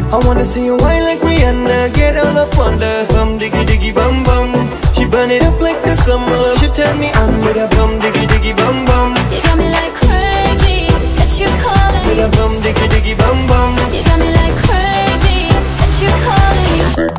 I wanna see you whine like Rihanna, get all up on the bum diggy diggy bum bum. She burn it up like the summer. She tell me I'm with a bum diggy diggy bum bum. You got me like crazy that you calling. With a bum diggy diggy bum bum. You got me like crazy that you calling.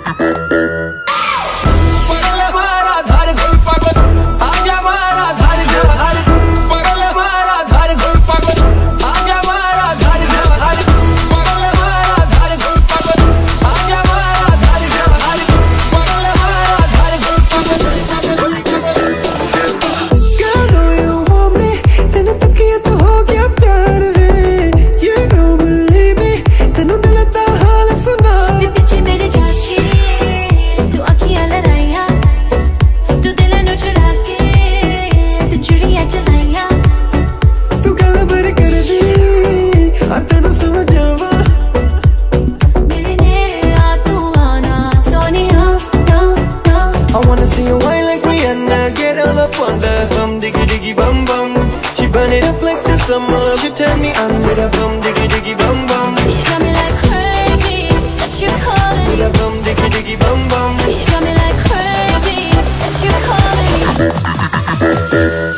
I wanna see you whine like Rihanna, get all up on the bum diggy diggy bum bum. She burn it up like the summer. She tell me I'm with a bum diggy diggy bum bum. You got me like crazy that you calling. With a bum diggy diggy bum bum. You got me like crazy that you calling.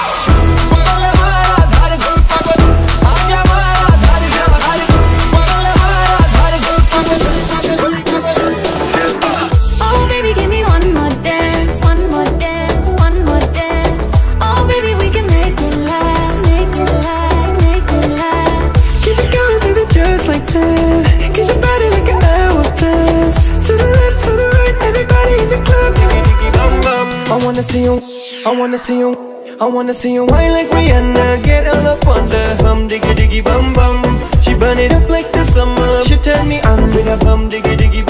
I wanna see you, I wanna see you whine like Rihanna, get all up on the bum diggy diggy bum bum. She burn it up like the summer. She tell me I'm with a bum diggy diggy bum.